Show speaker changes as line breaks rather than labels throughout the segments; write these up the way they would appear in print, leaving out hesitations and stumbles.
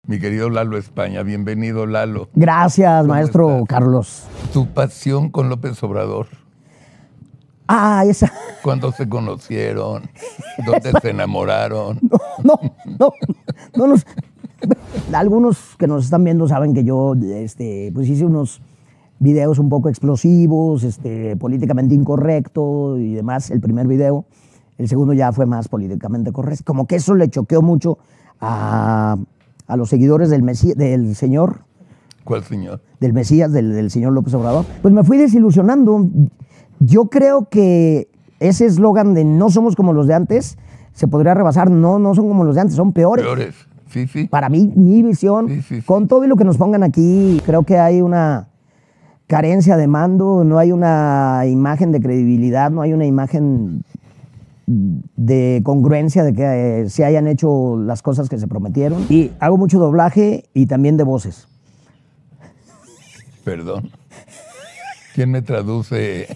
Mi querido Lalo España, bienvenido, Lalo.
Gracias,
¿Cómo
maestro
estás?
Carlos.
Tu pasión con López Obrador.
Esa.
¿Cuándo se conocieron? ¿Dónde se enamoraron?
No nos... Algunos que nos están viendo saben que yo pues hice unos videos un poco explosivos, políticamente incorrecto y demás, el primer video. El segundo ya fue más políticamente correcto. Como que eso le choqueó mucho a los seguidores del señor.
¿Cuál señor?
Del Mesías, del señor López Obrador. Pues me fui desilusionando. Yo creo que ese eslogan de no somos como los de antes se podría rebasar. No son como los de antes, son peores.
Peores, sí, sí.
Para mí, mi visión,
Sí.
con todo y lo que nos pongan aquí, creo que hay una carencia de mando, no hay una imagen de credibilidad, no hay una imagen de congruencia de que se hayan hecho las cosas que se prometieron. Y hago mucho doblaje y también de voces.
Perdón. ¿Quién me traduce?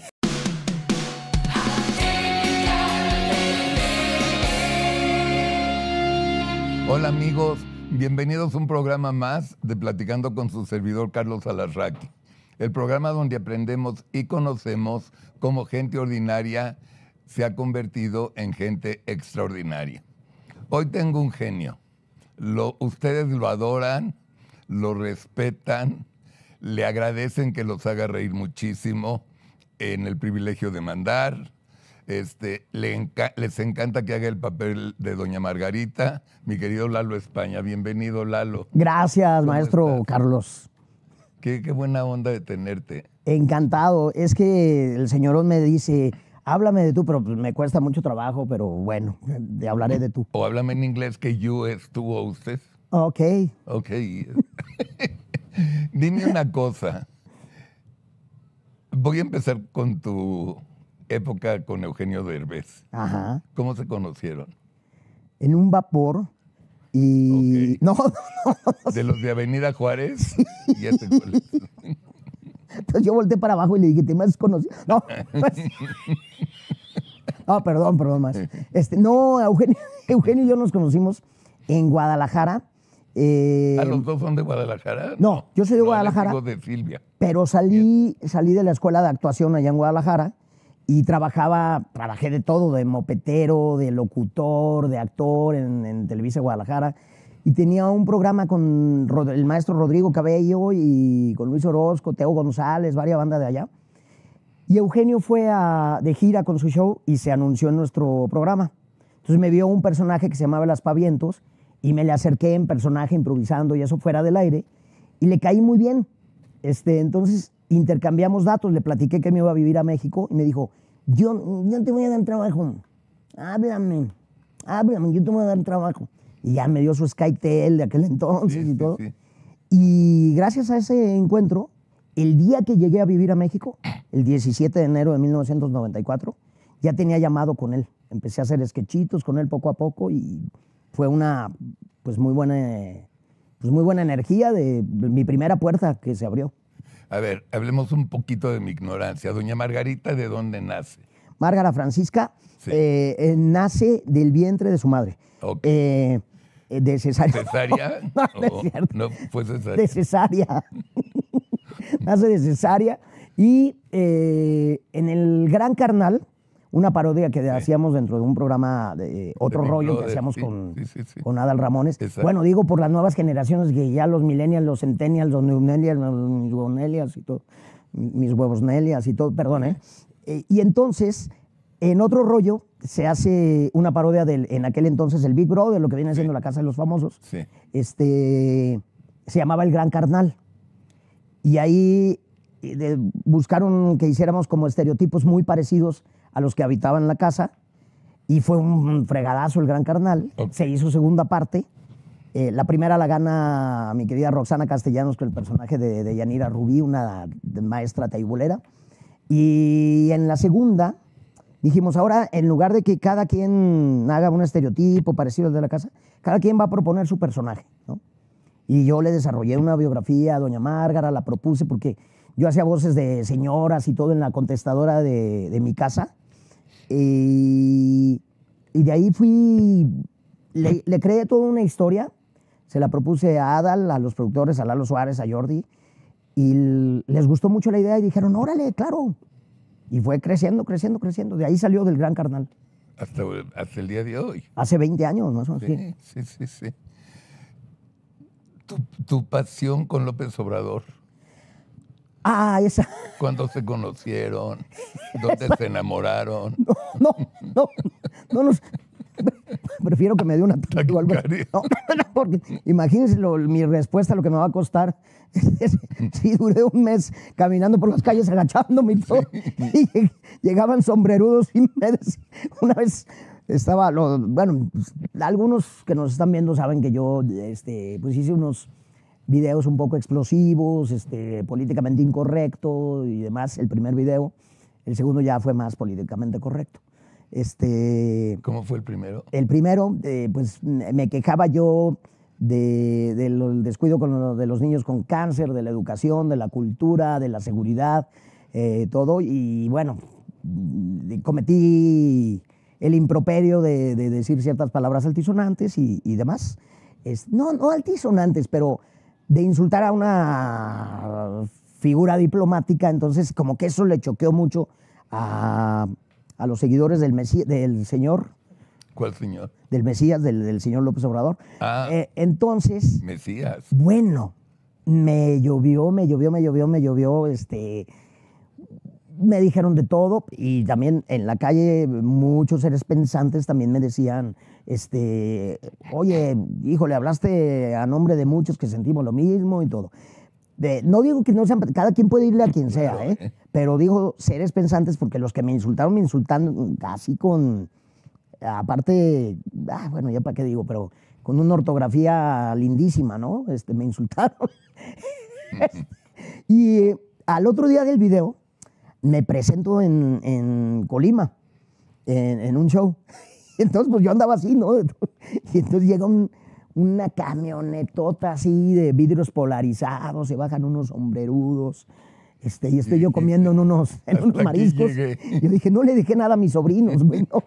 Hola amigos, bienvenidos a un programa más de Platicando con su servidor Carlos Alarraqui. El programa donde aprendemos y conocemos cómo gente ordinaria se ha convertido en gente extraordinaria. Hoy tengo un genio. Ustedes lo adoran, lo respetan, le agradecen que los haga reír muchísimo en El privilegio de mandar. Les encanta que haga el papel de Doña Margarita. Mi querido Lalo España, bienvenido, Lalo.
Gracias, maestro Carlos.
Qué buena onda de tenerte.
Encantado. Es que el señor me dice, háblame de tú, pero pues me cuesta mucho trabajo, pero bueno, te hablaré de tú.
O háblame en inglés, que you es tú o usted.
Ok.
Ok. Dime una cosa. Voy a empezar con tu época con Eugenio Derbez.
Ajá.
¿Cómo se conocieron?
En un vapor y...
Ok.
No.
¿De los de Avenida Juárez? Ya sé cuál es.
Entonces yo volteé para abajo y le dije, ¿te me has conocido? No. No, perdón, más. No, Eugenio y yo nos conocimos en Guadalajara.
¿Los dos son de Guadalajara?
No, yo soy de Guadalajara.
Yo de Silvia.
Pero salí de la escuela de actuación allá en Guadalajara y trabajé de todo, de mopetero, de locutor, de actor en Televisa Guadalajara. Y tenía un programa con el maestro Rodrigo Cabello y con Luis Orozco, Teo González, varias bandas de allá. Y Eugenio fue de gira con su show y se anunció en nuestro programa. Entonces me vio un personaje que se llamaba El Aspavientos y me le acerqué en personaje, improvisando y eso fuera del aire. Y le caí muy bien. Entonces intercambiamos datos, le platiqué que me iba a vivir a México y me dijo, yo te voy a dar trabajo, háblame, yo te voy a dar trabajo. Y ya me dio su SkyTel de aquel entonces y todo.
Sí.
Y gracias a ese encuentro, el día que llegué a vivir a México, el 17 de enero de 1994, ya tenía llamado con él. Empecé a hacer sketchitos con él poco a poco y fue una muy buena energía de mi primera puerta que se abrió.
A ver, hablemos un poquito de mi ignorancia. Doña Margarita, ¿de dónde nace?
Márgara Francisca
Sí.
Nace del vientre de su madre.
Ok.
De cesárea.
¿Cesárea?
No es cierto.
No, fue cesárea.
De cesárea. Nace de cesárea. Y en el Gran Carnal, una parodia que hacíamos dentro de un programa, otro rollo que hacíamos con Adal Ramones.
Exacto.
Bueno, digo por las nuevas generaciones que ya los millennials, los centennials, los newnelials, mis huevonelias y todo, mis huevosnelias y todo, perdón, y entonces, en otro rollo, se hace una parodia en aquel entonces el Big Brother, lo que viene siendo la Casa de los Famosos.
Sí.
Se llamaba El Gran Carnal. Y ahí buscaron que hiciéramos como estereotipos muy parecidos a los que habitaban la casa. Y fue un fregadazo El Gran Carnal.
Okay.
Se hizo segunda parte. La primera la gana mi querida Roxana Castellanos, con el personaje de Yanira Rubí, una maestra taibulera. Y en la segunda dijimos, ahora en lugar de que cada quien haga un estereotipo parecido al de la casa, cada quien va a proponer su personaje, ¿no? Y yo le desarrollé una biografía a doña Márgara, la propuse porque yo hacía voces de señoras y todo en la contestadora de mi casa. Y de ahí le creé toda una historia. se la propuse a Adal, a los productores, a Lalo Suárez, a Jordi, y les gustó mucho la idea y dijeron, órale, claro. Y fue creciendo, creciendo, creciendo. De ahí salió Del Gran Carnal.
Hasta el día de hoy.
Hace 20 años, más o menos.
Sí. Tu pasión con López Obrador.
Ah, esa.
¿Cuándo se conocieron? ¿Dónde se enamoraron?
No nos... Prefiero que me dé una ataque o algo. No, porque imagínense mi respuesta, lo que me va a costar. Sí, duré un mes caminando por las calles agachándome y todo. Sí. Y llegaban sombrerudos y me decían, una vez estaba, bueno, algunos que nos están viendo saben que yo pues hice unos videos un poco explosivos, políticamente incorrecto y demás, el primer video. El segundo ya fue más políticamente correcto.
¿Cómo fue el primero?
El primero, pues me quejaba yo del descuido de los niños con cáncer, de la educación, de la cultura, de la seguridad, todo. Y bueno, cometí el improperio de decir ciertas palabras altisonantes y demás. No altisonantes, pero de insultar a una figura diplomática. Entonces, como que eso le choqueó mucho a los seguidores del señor.
¿Cuál señor?
Del Mesías, del señor López Obrador. Entonces,
Mesías.
Bueno, me llovió. Me dijeron de todo y también en la calle muchos seres pensantes también me decían, oye, híjole, hablaste a nombre de muchos que sentimos lo mismo y todo. No digo que no sean, cada quien puede irle a quien sea, pero digo seres pensantes porque los que me insultan casi con, aparte, bueno, ya para qué digo, pero con una ortografía lindísima, ¿no? Me insultaron. Y al otro día del video me presento en Colima, en un show. Entonces, pues yo andaba así, ¿no? Y entonces llega una camionetota así de vidrios polarizados, se bajan unos sombrerudos, y estoy yo comiendo en unos mariscos. Yo dije, no le dejé nada a mis sobrinos, güey. No.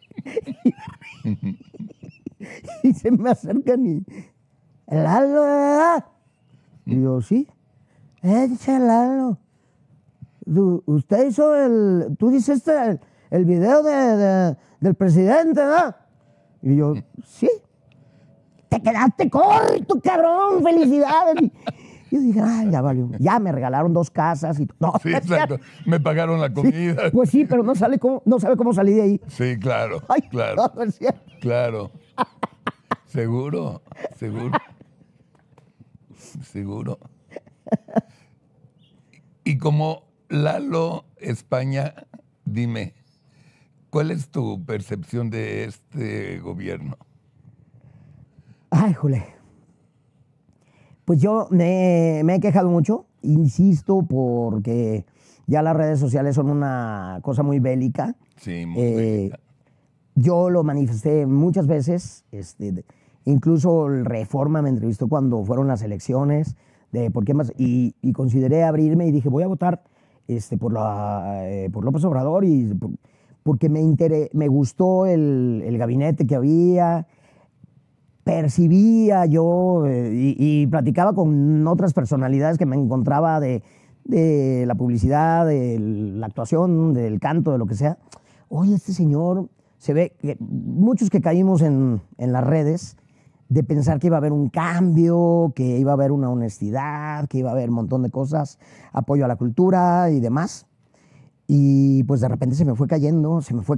Y se me acercan y... ¡Lalo! Y yo, sí. Dice Lalo. Usted hizo tú dices el video del presidente, ¿verdad? Y yo, sí. Te quedaste corto, cabrón, felicidades. Y yo dije, ay, ya valió. Ya me regalaron 2 casas y todo. No,
sí, exacto. Me pagaron la comida.
Sí, pues sí, pero no sabe cómo salí de ahí.
Sí, claro,
ay,
claro.
No es cierto.
Claro. Seguro. Y como Lalo España, dime, ¿cuál es tu percepción de este gobierno?
Ay, jole. Pues yo me he quejado mucho, insisto, porque ya las redes sociales son una cosa muy bélica.
Sí, muy bélica.
Yo lo manifesté muchas veces, incluso el Reforma me entrevistó cuando fueron las elecciones, de por qué más, y consideré abrirme y dije, voy a votar por López Obrador, porque me gustó el gabinete que había. Percibía yo y platicaba con otras personalidades que me encontraba de la publicidad, de la actuación, del canto, de lo que sea. Oye, este señor, se ve que muchos que caímos en las redes de pensar que iba a haber un cambio, que iba a haber una honestidad, que iba a haber un montón de cosas, apoyo a la cultura y demás. Y pues de repente se me fue cayendo.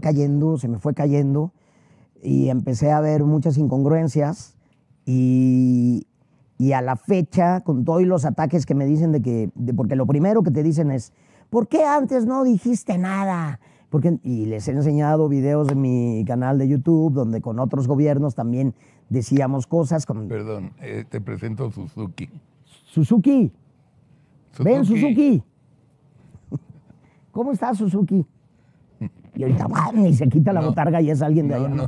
Y empecé a ver muchas incongruencias y a la fecha, con todos los ataques que me dicen porque lo primero que te dicen es, ¿por qué antes no dijiste nada? Y les he enseñado videos de mi canal de YouTube donde con otros gobiernos también decíamos cosas.
Perdón, te presento a Suzuki.
Suzuki. Ven, Suzuki. ¿Cómo estás, Suzuki? Y ahorita y se quita la botarga y es alguien de allá.
No.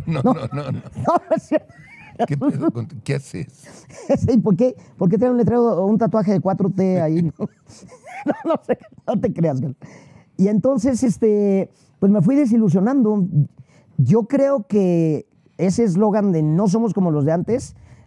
¿Qué haces?
Sí, ¿por qué tiene un letrero o un tatuaje de 4T ahí? No sé, no te creas. Y entonces, pues me fui desilusionando. Yo creo que ese eslogan de no somos como los de antes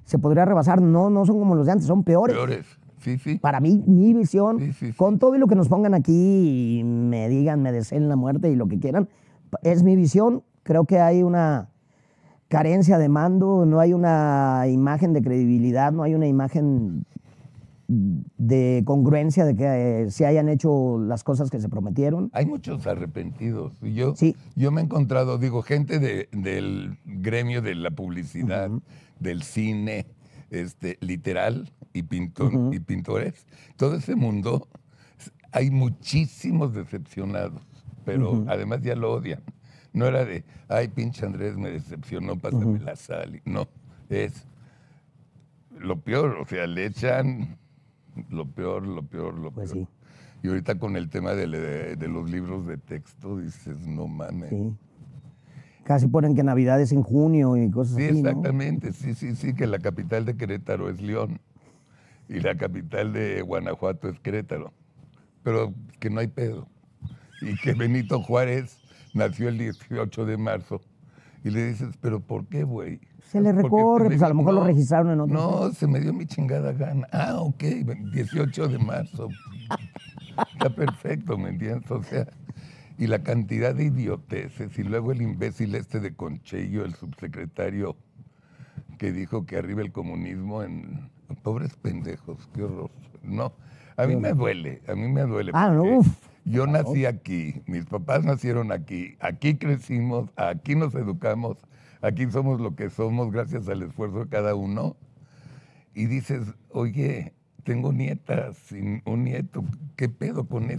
se podría rebasar. No, no son como los de antes, son peores.
Peores. Sí, sí.
Para mí, mi visión,
Sí, sí, sí.
con todo y lo que nos pongan aquí y me digan, me deseen la muerte y lo que quieran, es mi visión. Creo que hay una carencia de mando, no hay una imagen de credibilidad, no hay una imagen de congruencia de que se hayan hecho las cosas que se prometieron.
Hay muchos arrepentidos. Y Yo,
Sí.
yo me he encontrado, digo, gente del gremio de la publicidad, del cine, literal y pintores. Todo ese mundo, hay muchísimos decepcionados, pero además ya lo odian. No era de, ay, pinche Andrés me decepcionó, pásame la sal. No, es lo peor, o sea, le echan lo peor.
Pues
peor.
sí.
Y ahorita con el tema de los libros de texto, dices, no mames.
Sí. Casi ponen que Navidad es en junio y cosas
Sí,
así, ¿no?
exactamente, sí, que la capital de Querétaro es León y la capital de Guanajuato es Querétaro, pero que no hay pedo. Y que Benito Juárez nació el 18 de marzo. Y le dices, ¿pero por qué, güey?
Se le
Porque
recorre,
me
pues a lo
dio-
mejor lo
no,
registraron en otro.
No, se me dio mi chingada gana. Ah, ok, 18 de marzo. Está perfecto, ¿me entiendes? O sea, y la cantidad de idioteces, y luego el imbécil de Conchello, el subsecretario, que dijo que arriba el comunismo en... Pobres pendejos, qué horror. No, a mí me duele,
Ah, no,
porque
uf.
yo nací aquí, mis papás nacieron aquí crecimos, aquí nos educamos, aquí somos lo que somos gracias al esfuerzo de cada uno. Y dices, oye, tengo nietas, un nieto, ¿qué pedo con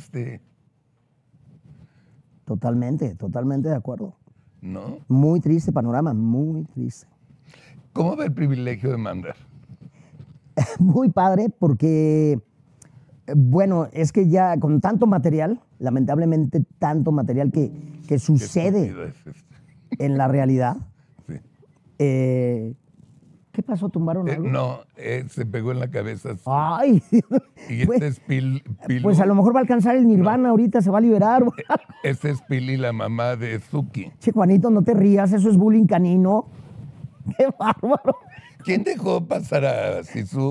Totalmente de acuerdo.
¿No?
Muy triste panorama, muy triste.
¿Cómo va el privilegio de mandar?
Muy padre porque, bueno, es que ya con tanto material, lamentablemente tanto material que
Qué
sucede
estúpido es
en la realidad.
Sí.
¿Qué pasó? ¿Tumbaron algo?
No, se pegó en la cabeza.
Ay,
Y
pues,
este es Pilú.
pues a lo mejor va a alcanzar el nirvana ahorita, se va a liberar.
Este es Pili, la mamá de Suki.
Che, Juanito, no te rías, eso es bullying canino. Qué bárbaro.
¿Quién dejó pasar a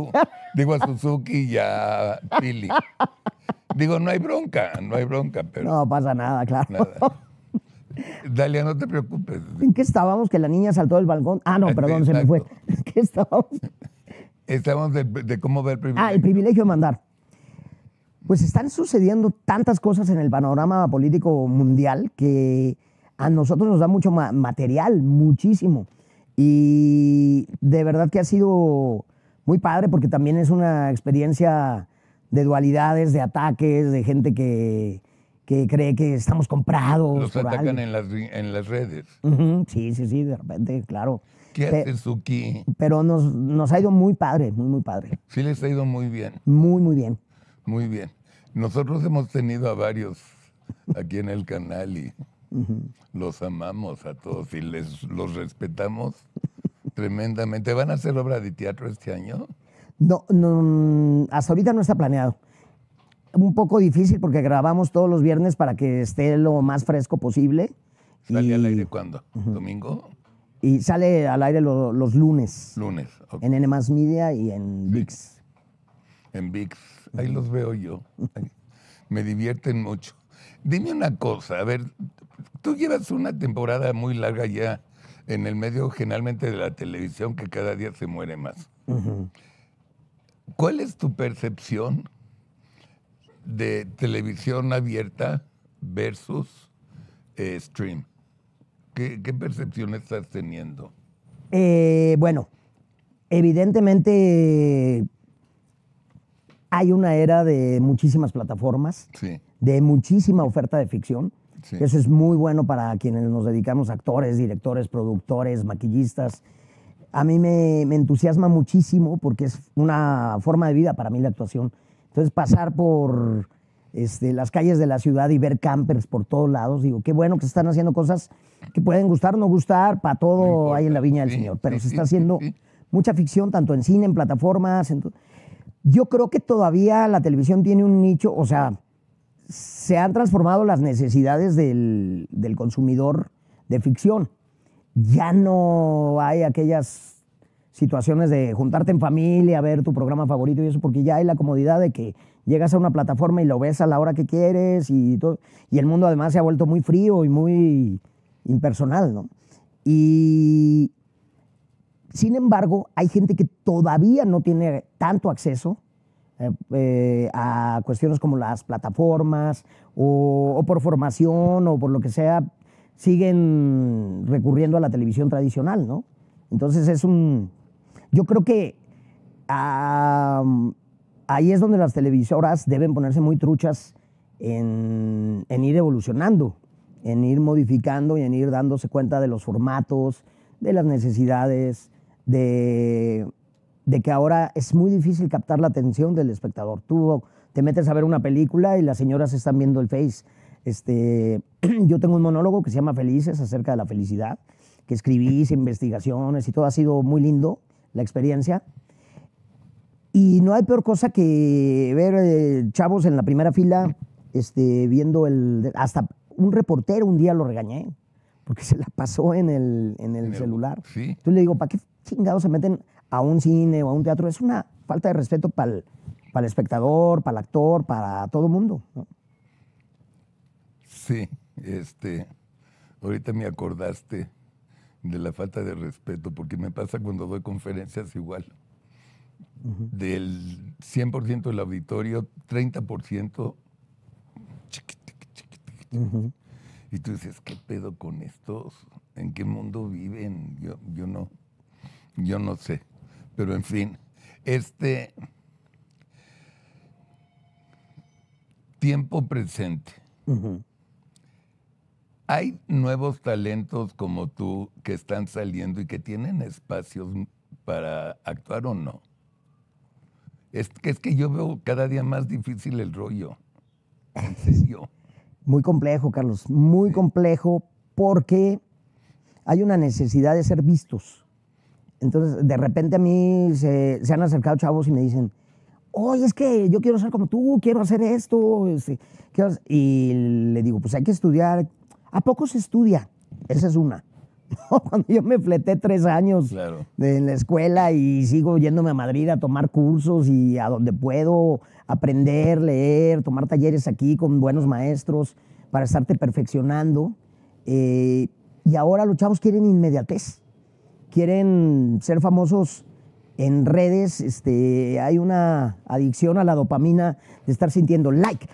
Suzuki y a Pili? Digo, no hay bronca, pero
No pasa nada, claro.
nada. Dalia, no te preocupes.
¿En qué estábamos? Que la niña saltó del balcón. Ah, no, perdón, se me fue. ¿En qué estábamos?
Estamos de cómo ver el privilegio.
Ah, el privilegio de mandar. Pues están sucediendo tantas cosas en el panorama político mundial que a nosotros nos da mucho material, muchísimo. Y de verdad que ha sido muy padre porque también es una experiencia de dualidades, de ataques, de gente que cree que estamos comprados.
Los
por
atacan
alguien.
en las redes.
Ujú, sí, de repente, claro.
¿Qué hace Suki?
Pero nos ha ido muy padre, muy padre.
Sí les ha ido muy bien,
Muy bien.
muy bien. Nosotros hemos tenido a varios aquí en el canal y los amamos a todos y los respetamos tremendamente. ¿Van a hacer obra de teatro este año?
No, hasta ahorita no está planeado. Un poco difícil porque grabamos todos los viernes para que esté lo más fresco posible.
¿Sale al aire cuándo? ¿Domingo?
Y sale al aire los lunes.
Lunes. Ok.
En N Media y en ViX.
En ViX. Ahí los veo yo. Me divierten mucho. Dime una cosa, a ver, tú llevas una temporada muy larga ya en el medio generalmente de la televisión que cada día se muere más. ¿Cuál es tu percepción de televisión abierta versus stream? ¿Qué percepción estás teniendo?
Bueno, evidentemente hay una era de muchísimas plataformas,
Sí,
de muchísima oferta de ficción.
sí.
Eso es muy bueno para quienes nos dedicamos, actores, directores, productores, maquillistas. A mí me entusiasma muchísimo porque es una forma de vida para mí la actuación. Entonces pasar por las calles de la ciudad y ver campers por todos lados, digo, qué bueno que se están haciendo cosas que pueden gustar o no gustar, para todo
No importa.
hay en la viña del
Sí,
Señor, pero
sí,
se
sí,
está haciendo
sí.
mucha ficción, tanto en cine, en plataformas. Yo creo que todavía la televisión tiene un nicho, o sea, se han transformado las necesidades del consumidor de ficción. Ya no hay aquellas situaciones de juntarte en familia, ver tu programa favorito y eso, porque ya hay la comodidad de que llegas a una plataforma y lo ves a la hora que quieres y todo. Y el mundo además se ha vuelto muy frío y muy impersonal, ¿no? Y sin embargo, hay gente que todavía no tiene tanto acceso a cuestiones como las plataformas o por formación o por lo que sea, siguen recurriendo a la televisión tradicional, ¿no? Entonces yo creo que ahí es donde las televisoras deben ponerse muy truchas en ir evolucionando, en ir modificando y en ir dándose cuenta de los formatos, de las necesidades, de que ahora es muy difícil captar la atención del espectador. Tú te metes a ver una película y las señoras están viendo el Face. Yo tengo un monólogo que se llama Felices, acerca de la felicidad, que escribí, hice investigaciones y todo, ha sido muy lindo la experiencia. Y no hay peor cosa que ver chavos en la primera fila viendo hasta un reportero un día lo regañé porque se la pasó en el celular.
Sí.
Entonces le digo, ¿para qué chingados se meten a un cine o a un teatro? Es una falta de respeto para el espectador, para el actor, para todo el mundo, ¿no?
Sí, ahorita me acordaste de la falta de respeto, porque me pasa cuando doy conferencias igual. Del 100% del auditorio, 30% chiquitito. Y tú dices, ¿qué pedo con estos? ¿En qué mundo viven? Yo no sé. Pero en fin, tiempo presente. Hay nuevos talentos como tú que están saliendo y que tienen espacios para actuar o no. Es que yo veo cada día más difícil el rollo. En serio.
Muy complejo, Carlos, muy complejo, porque hay una necesidad de ser vistos. Entonces, de repente a mí se han acercado chavos y me dicen, oye, es que yo quiero ser como tú, quiero hacer esto. Y le digo, pues hay que estudiar. ¿A poco se estudia? Esa es una. Cuando yo me fleté 3 años en la escuela y sigo yéndome a Madrid a tomar cursos y a donde puedo aprender, leer, tomar talleres aquí con buenos maestros para estarte perfeccionando. Y ahora los chavos quieren inmediatez, quieren ser famosos en redes. Hay una adicción a la dopamina de estar sintiendo like,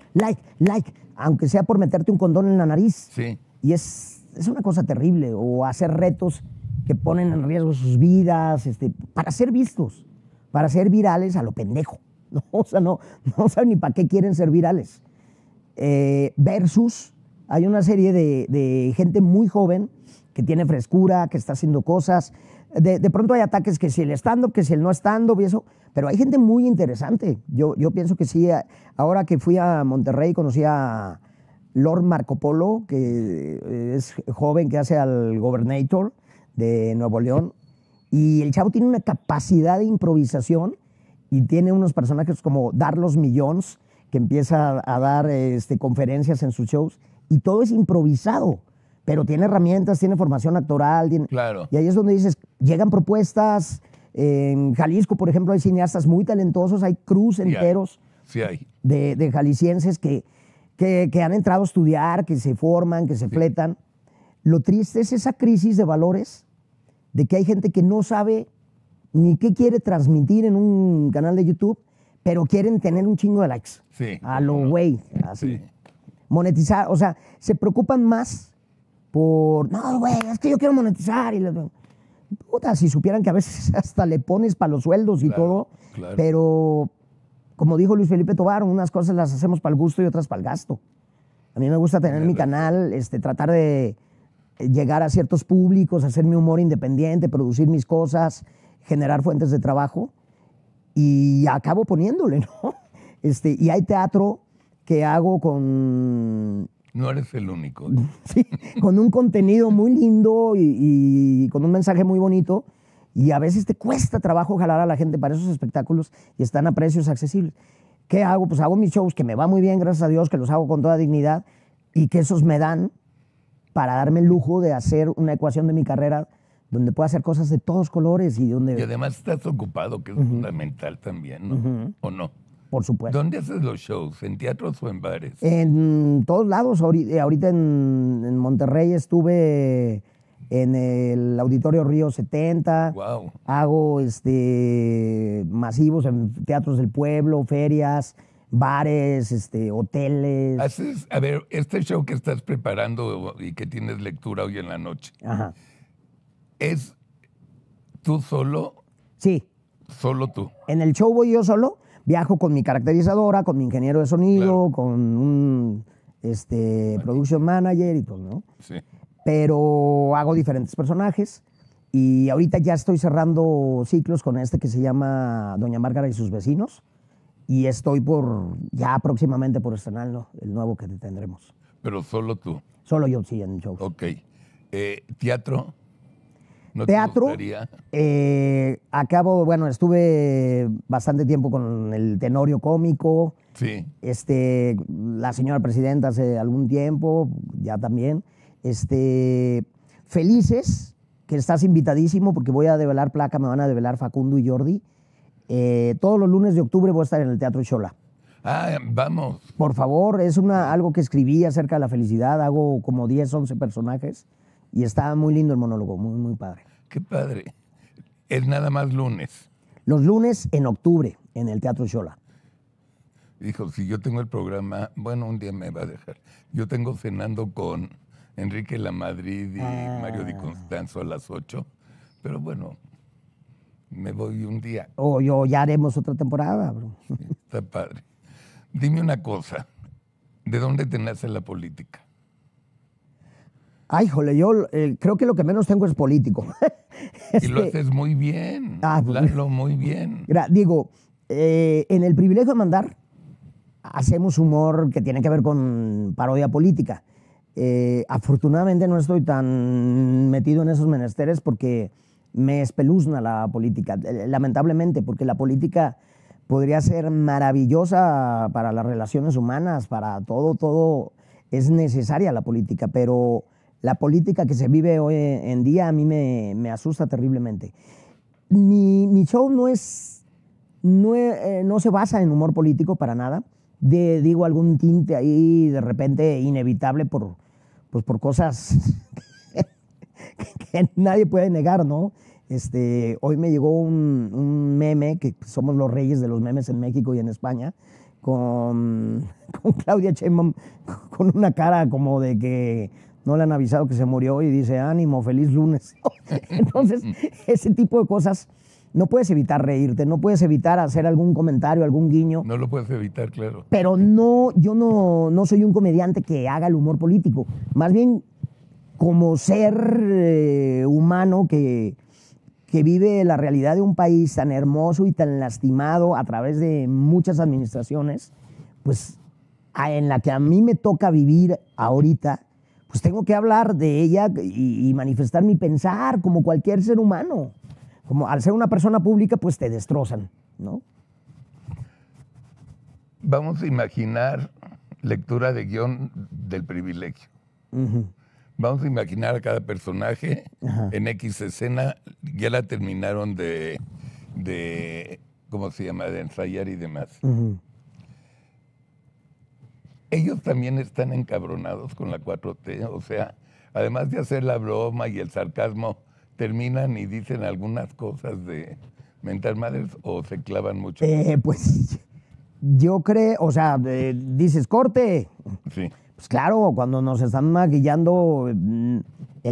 aunque sea por meterte un condón en la nariz.
Sí.
Y es una cosa terrible. O hacer retos que ponen en riesgo sus vidas, para ser vistos, para ser virales a lo pendejo. ¿No? O sea, no saben ni para qué quieren ser virales. Versus, hay una serie de gente muy joven que tiene frescura, que está haciendo cosas. De pronto hay ataques que si el stand-up, que si el no stand-up y eso, pero hay gente muy interesante. Yo pienso que sí. Ahora que fui a Monterrey conocí a Lord Marco Polo, que es joven, que hace al Gobernator de Nuevo León, y el chavo tiene una capacidad de improvisación y tiene unos personajes como Darlos Millones, que empieza a dar conferencias en sus shows, y todo es improvisado. Pero tiene herramientas, tiene formación actoral.
Claro.
Y ahí es donde dices, llegan propuestas. En Jalisco, por ejemplo, hay cineastas muy talentosos, hay crews enteros de jaliscienses que han entrado a estudiar, que se forman, que se fletan. Lo triste es esa crisis de valores, de que hay gente que no sabe ni qué quiere transmitir en un canal de YouTube, pero quieren tener un chingo de likes.
Sí.
A lo güey, así.
Sí.
Monetizar, o sea, se preocupan más por, no, güey, es que yo quiero monetizar. Puta, si supieran que a veces hasta le pones para los sueldos y todo, pero como dijo Luis Felipe Tobar, unas cosas las hacemos para el gusto y otras para el gasto. A mí me gusta tener mi canal, tratar de llegar a ciertos públicos, hacer mi humor independiente, producir mis cosas, generar fuentes de trabajo, y acabo poniéndole, ¿no? Y hay teatro que hago con...
No eres el único.
Sí, con un contenido muy lindo y con un mensaje muy bonito, y a veces te cuesta trabajo jalar a la gente para esos espectáculos y están a precios accesibles. ¿Qué hago? Pues hago mis shows que me va muy bien, gracias a Dios, que los hago con toda dignidad, y que esos me dan para darme el lujo de hacer una ecuación de mi carrera donde puedo hacer cosas de todos colores y donde...
Y además estás ocupado, que es fundamental también, ¿no? ¿O no?
Por supuesto.
¿Dónde haces los shows? ¿En teatros o en bares?
En todos lados. Ahorita en Monterrey estuve en el Auditorio Río 70.
Wow.
Hago masivos en teatros del pueblo, ferias, bares, hoteles.
A ver, este show que estás preparando y que tienes lectura hoy en la noche,
Ajá.
¿es tú solo?
Sí.
Solo tú.
En el show voy yo solo. Viajo con mi caracterizadora, con mi ingeniero de sonido,
Claro.
con un production manager y todo, ¿no?
Sí.
Pero hago diferentes personajes y ahorita ya estoy cerrando ciclos con este que se llama Doña Márgara y sus vecinos y estoy ya próximamente por estrenar el nuevo que tendremos.
Pero solo tú.
Solo yo, sí, en shows.
Ok. ¿Teatro? ¿No
Teatro,
te gustaría?
estuve bastante tiempo con el Tenorio Cómico,
Sí.
la señora presidenta hace algún tiempo, ya también. Felices, que estás invitadísimo porque voy a develar placa, me van a develar Facundo y Jordi. Todos los lunes de octubre voy a estar en el Teatro Xola.
Ah, vamos.
Por favor, es algo que escribí acerca de la felicidad, hago como 10, 11 personajes y está muy lindo el monólogo, muy, muy padre.
Qué padre. Es nada más lunes.
Los lunes en octubre en el Teatro Xola.
Dijo, si yo tengo el programa, bueno, un día me va a dejar. Yo tengo cenando con Enrique Lamadrid y Mario Di Constanzo a las 8, pero bueno, me voy un día.
O ya haremos otra temporada, bro.
Sí, está padre. Dime una cosa, ¿de dónde te nace la política?
Ay, jole, yo creo que lo que menos tengo es político.
Y lo haces muy bien, Lalo, muy bien.
En El privilegio de mandar hacemos humor que tiene que ver con parodia política. Afortunadamente no estoy tan metido en esos menesteres porque me espeluzna la política, lamentablemente, porque la política podría ser maravillosa para las relaciones humanas, para todo es necesaria la política, pero la política que se vive hoy en día a mí me asusta terriblemente. Mi show no se basa en humor político para nada. Digo algún tinte ahí de repente inevitable por cosas que nadie puede negar, ¿no? Hoy me llegó un meme, que somos los reyes de los memes en México y en España, con Claudia Sheinbaum con una cara como de que no le han avisado que se murió y dice, ánimo, feliz lunes. Entonces, ese tipo de cosas, no puedes evitar reírte, no puedes evitar hacer algún comentario, algún guiño.
No lo puedes evitar, claro.
Pero yo no soy un comediante que haga el humor político. Más bien, como ser humano que vive la realidad de un país tan hermoso y tan lastimado a través de muchas administraciones, pues en la que a mí me toca vivir ahorita, pues tengo que hablar de ella y manifestar mi pensar como cualquier ser humano. Como al ser una persona pública, pues te destrozan, ¿no?
Vamos a imaginar lectura de guión del privilegio.
Uh-huh.
Vamos a imaginar a cada personaje en X escena. Ya la terminaron de ¿cómo se llama? De ensayar y demás.
Uh-huh.
Ellos también están encabronados con la 4T. O sea, además de hacer la broma y el sarcasmo, terminan y dicen algunas cosas de mentar madres o se clavan mucho.
Pues yo creo, o sea, dices, corte.
Sí.
Pues claro, cuando nos están maquillando el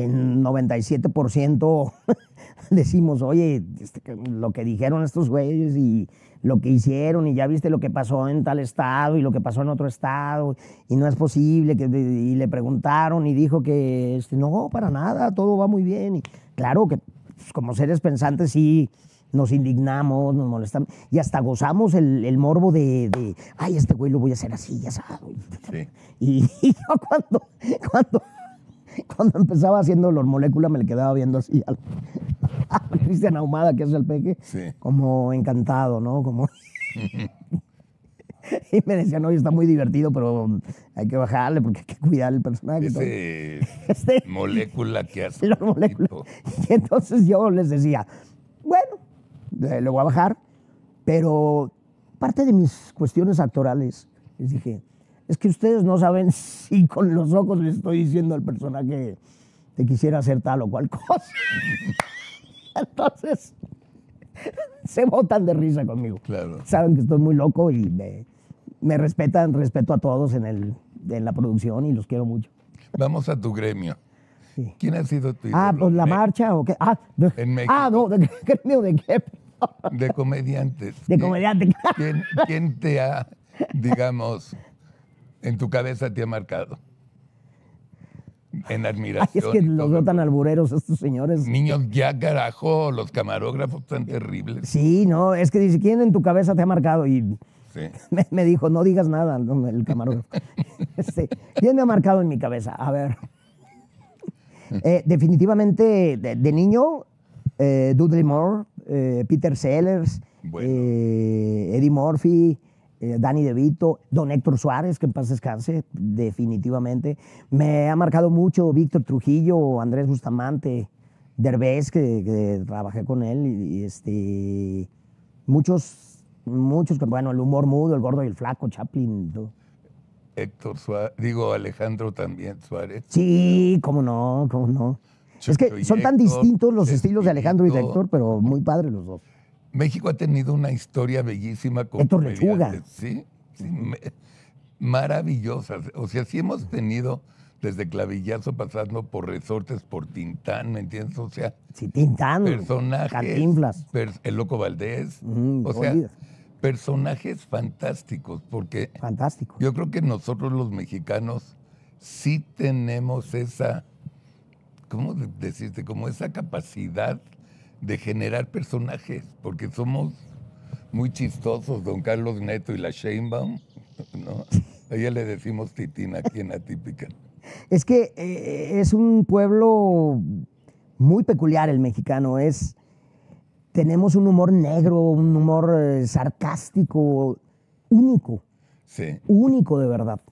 97% decimos, oye, lo que dijeron estos güeyes y lo que hicieron y ya viste lo que pasó en tal estado y lo que pasó en otro estado y no es posible, y le preguntaron y dijo que no, para nada, todo va muy bien. Y claro que pues, como seres pensantes sí nos indignamos, nos molestamos y hasta gozamos el morbo de ay, este güey lo voy a hacer así, ya sabes.
Sí.
Y yo cuando empezaba haciendo los moléculas me le quedaba viendo así a Cristian Ahumada, que es el peque,
Sí.
como encantado, ¿no? Como Y me decía, no, está muy divertido, pero hay que bajarle porque hay que cuidar el personaje.
Ese molécula que hace.
La molécula. Y entonces yo les decía, bueno, le voy a bajar, pero parte de mis cuestiones actorales, les dije, es que ustedes no saben si con los ojos le estoy diciendo al personaje que quisiera hacer tal o cual cosa. Entonces, se botan de risa conmigo.
Claro.
Saben que estoy muy loco y me respetan, respeto a todos en la producción y los quiero mucho.
Vamos a tu gremio.
Sí.
¿Quién ha sido tu ídolo?
Ah, pues la marcha o qué.
En México.
No, ¿de gremio de qué?
De comediantes.
De comediante.
¿Quién te ha, digamos, en tu cabeza te ha marcado? En admiración.
Ay, es que los veo tan albureros estos señores.
Niños, ya carajo, los camarógrafos tan terribles.
Sí, no, es que dice, ¿quién en tu cabeza te ha marcado? Y
Sí.
me dijo, no digas nada, no, el camarógrafo. ¿Quién me ha marcado en mi cabeza? A ver. Definitivamente, de niño, Dudley Moore, Peter Sellers,
Bueno.
Eddie Murphy, Danny DeVito, don Héctor Suárez, que en paz descanse, definitivamente. Me ha marcado mucho Víctor Trujillo, Andrés Bustamante, Derbez, que trabajé con él, y muchos, que, bueno, el humor mudo, el gordo y el flaco, Chaplin. Todo.
Héctor Suárez, Alejandro también Suárez.
Sí, cómo no, cómo no. Es
Chucho
que
y
son tan
Héctor,
distintos los estilos de Alejandro y de
Chespirito.
Héctor, pero muy padres los dos.
México ha tenido una historia bellísima con
Héctor Lechuga.
comediantes, Sí, maravillosas. O sea, sí hemos tenido desde Clavillazo pasando por Resortes, por Tintán, ¿me entiendes? O sea,
Sí, Tintán,
personajes,
Cantinflas.
el Loco Valdés, o sea,
olvidas.
personajes fantásticos, porque
Fantástico.
yo creo que nosotros los mexicanos sí tenemos esa, ¿cómo decirte? Como esa capacidad de generar personajes, porque somos muy chistosos, don Carlos Neto y la Sheinbaum, ¿no? A ella le decimos Titina aquí en Atípica.
Es que es un pueblo muy peculiar el mexicano. Tenemos un humor negro, un humor sarcástico, único,
Sí.
único de verdad.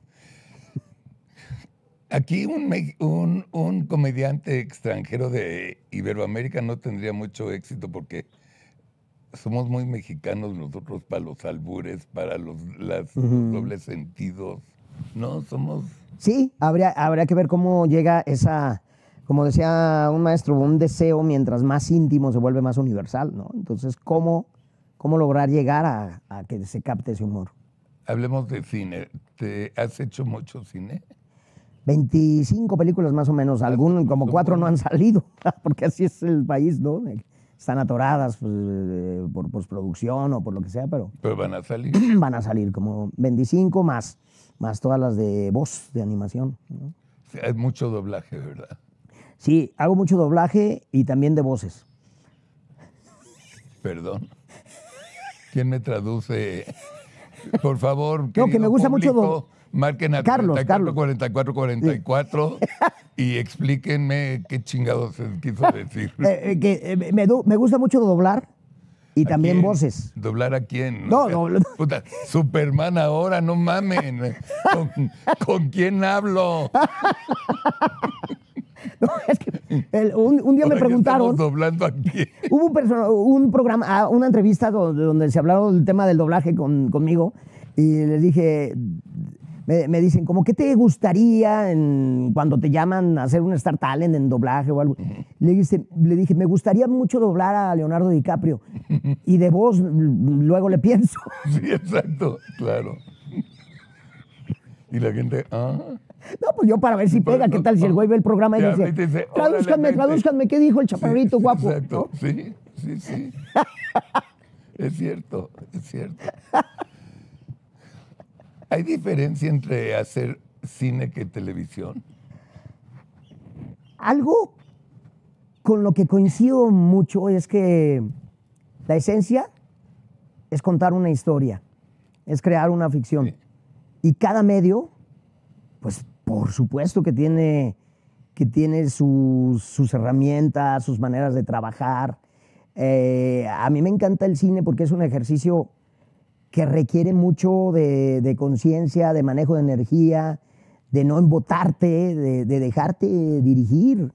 Aquí un comediante extranjero de Iberoamérica no tendría mucho éxito porque somos muy mexicanos nosotros para los albures, para los dobles sentidos. No, somos...
Sí, habría que ver cómo llega esa, como decía un maestro, un deseo mientras más íntimo se vuelve más universal, ¿no? Entonces, ¿cómo lograr llegar a que se capte ese humor?
Hablemos de cine. ¿Te has hecho mucho cine?
25 películas más o menos, como 4 no han salido, porque así es el país, ¿no? Están atoradas pues, por postproducción o por lo que sea, pero
Pero van a salir.
van a salir como 25 más todas las de voz, de animación, ¿no?
Sí, hay mucho doblaje, ¿verdad?
Sí, hago mucho doblaje y también de voces.
Perdón. ¿Quién me traduce? Por favor,
No, que me
querido
gusta mucho
público, marquen a
Carlos,
44 y explíquenme qué chingados se quiso decir.
Me gusta mucho doblar y
¿A
también
quién?
voces.
¿Doblar a quién?
No,
O sea, puta, Superman ahora, no mamen. ¿Con quién hablo?
No, es que un día me
Oye,
preguntaron,
¿estamos doblando aquí?
hubo un programa, una entrevista donde se hablaba del tema del doblaje conmigo y les dije, me dicen, ¿cómo qué te gustaría cuando te llaman a hacer un Star Talent en doblaje o algo? Le dije, me gustaría mucho doblar a Leonardo DiCaprio y de voz luego le pienso.
Sí, exacto, claro. Y la gente,
No, pues yo para ver si pega, ¿qué tal si el güey ve el programa y
Ya,
dice,
y te dice, órale,
tradúzcanme, ¿qué dijo el chaparrito
Sí,
guapo?
Exacto,
¿No?
sí. Es cierto, es cierto. ¿Hay diferencia entre hacer cine que televisión?
Algo con lo que coincido mucho es que la esencia es contar una historia, es crear una ficción.
Sí.
Y cada medio, pues por supuesto que tiene sus herramientas, sus maneras de trabajar. A mí me encanta el cine porque es un ejercicio que requiere mucho de conciencia, de manejo de energía, de no embotarte, de dejarte dirigir,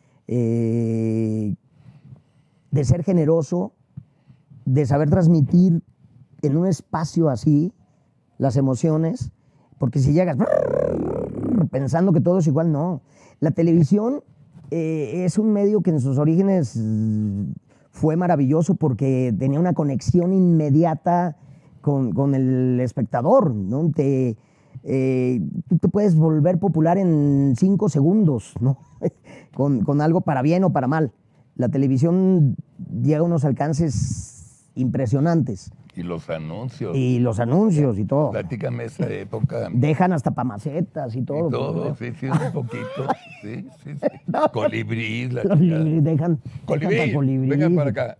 de ser generoso, de saber transmitir en un espacio así las emociones, porque si llegas pensando que todo es igual, no. La televisión es un medio que en sus orígenes fue maravilloso porque tenía una conexión inmediata con el espectador, ¿no? Tú te puedes volver popular en 5 segundos, ¿no? con algo para bien o para mal. La televisión llega a unos alcances impresionantes.
Y los anuncios.
Y los anuncios y todo.
Platícame esa época.
Dejan hasta pamacetas y todo.
Y todo, sí, un poquito. Sí.
No.
Colibrí.
Colibrí, dejan
Colibrí, venga para acá.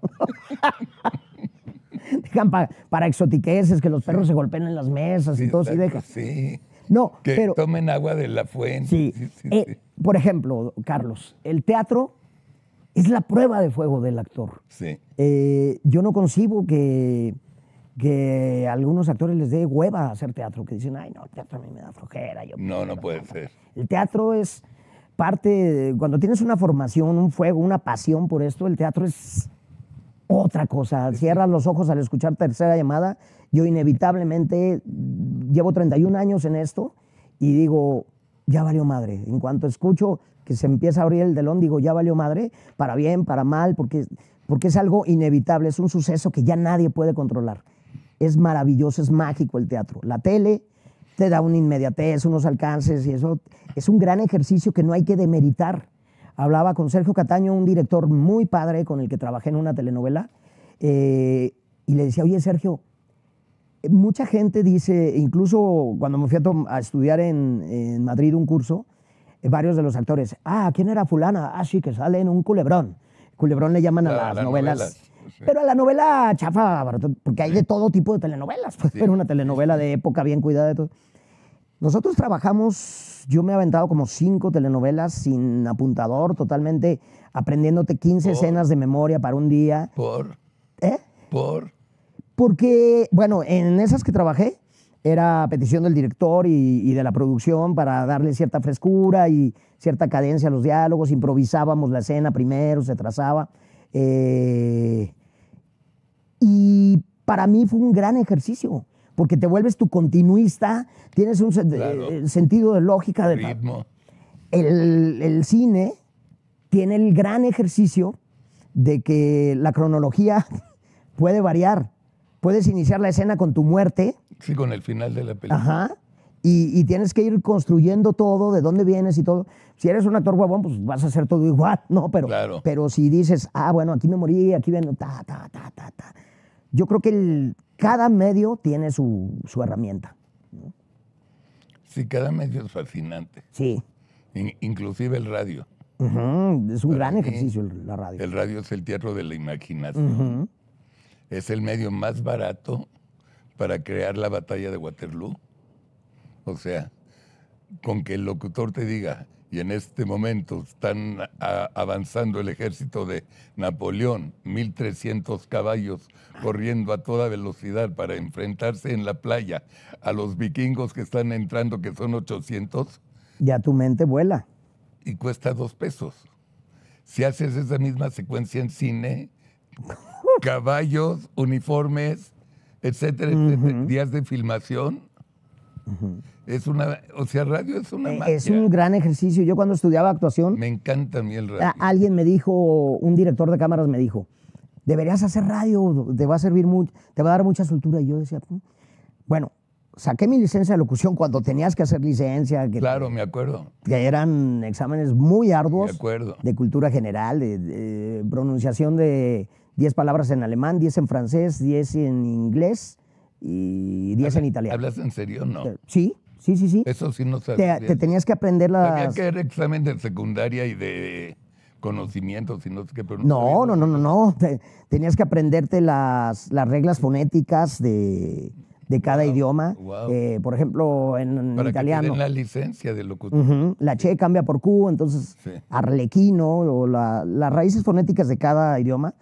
Dejan para exotiqueces, que los perros se golpeen en las mesas y todo, sí dejan.
Sí.
No,
que
pero,
tomen agua de la fuente.
Sí. Por ejemplo, Carlos, el teatro es la prueba de fuego del actor.
Sí.
Yo no concibo que a algunos actores les dé hueva hacer teatro, que dicen, ay, no, el teatro a mí me da flojera.
No puede ser.
El teatro es parte, cuando tienes una formación, un fuego, una pasión por esto, el teatro es otra cosa. Cierras los ojos al escuchar Tercera Llamada. Yo inevitablemente llevo 31 años en esto y digo, ya valió madre. En cuanto escucho que se empieza a abrir el telón, digo, ya valió madre, para bien, para mal, porque es algo inevitable, es un suceso que ya nadie puede controlar. Es maravilloso, es mágico el teatro. La tele te da una inmediatez, unos alcances, y eso es un gran ejercicio que no hay que demeritar. Hablaba con Sergio Cataño, un director muy padre con el que trabajé en una telenovela, y le decía, oye, Sergio, mucha gente dice, incluso cuando me fui a estudiar en Madrid un curso, varios de los actores, ¿quién era fulana? Sí, que sale en un culebrón. Culebrón le llaman a las novelas. Sí. Pero a la novela chafa, porque hay de todo tipo de telenovelas. Puede haber una telenovela de época bien cuidada de todo. Nosotros trabajamos, yo me he aventado como 5 telenovelas sin apuntador, totalmente aprendiéndote 15 escenas de memoria para un día. Porque, bueno, en esas que trabajé era petición del director y de la producción para darle cierta frescura y cierta cadencia a los diálogos. Improvisábamos la escena primero, se trazaba. Y para mí fue un gran ejercicio, porque te vuelves tu continuista, tienes un sentido de lógica. De
ritmo.
El cine tiene el gran ejercicio de que la cronología puede variar. Puedes iniciar la escena con tu muerte.
Sí, con el final de la película.
Ajá. Y tienes que ir construyendo todo, de dónde vienes y todo. Si eres un actor huevón, pues vas a hacer todo igual, ¿no? Pero si dices, bueno, aquí me morí, aquí ven, Yo creo que cada medio tiene su herramienta, ¿no?
Sí, cada medio es fascinante.
Sí.
Inclusive el radio.
Es un gran ejercicio la radio.
El radio es el teatro de la imaginación. Es el medio más barato para crear la batalla de Waterloo. O sea, con que el locutor te diga, y en este momento están avanzando el ejército de Napoleón, 1,300 caballos corriendo a toda velocidad para enfrentarse en la playa a los vikingos que están entrando, que son 800.
Ya tu mente vuela.
Y cuesta 2 pesos. Si haces esa misma secuencia en cine, caballos, uniformes, etcétera, días de filmación. Es radio es una magia.
Es un gran ejercicio. Yo cuando estudiaba actuación...
Me encanta a mí el radio.
Alguien me dijo, un director de cámaras me dijo, deberías hacer radio, te va a servir mucho, te va a dar mucha soltura. Y yo decía, bueno, saqué mi licencia de locución cuando tenías que hacer licencia.
Claro, me acuerdo.
Que eran exámenes muy arduos.
Me acuerdo.
De cultura general, de pronunciación de 10 palabras en alemán, 10 en francés, 10 en inglés y 10 en italiano.
¿Hablas en serio o no?
Sí.
Eso sí no sabía.
Te tenías que aprender las...
Sabía que era examen de secundaria y de conocimientos y no sé qué, pero
no. Tenías que aprenderte las reglas fonéticas de cada idioma.
Wow.
Por ejemplo, en
para
italiano.
Que te den la licencia de locutor.
La che cambia por Q, entonces arlequino o las raíces fonéticas de cada idioma.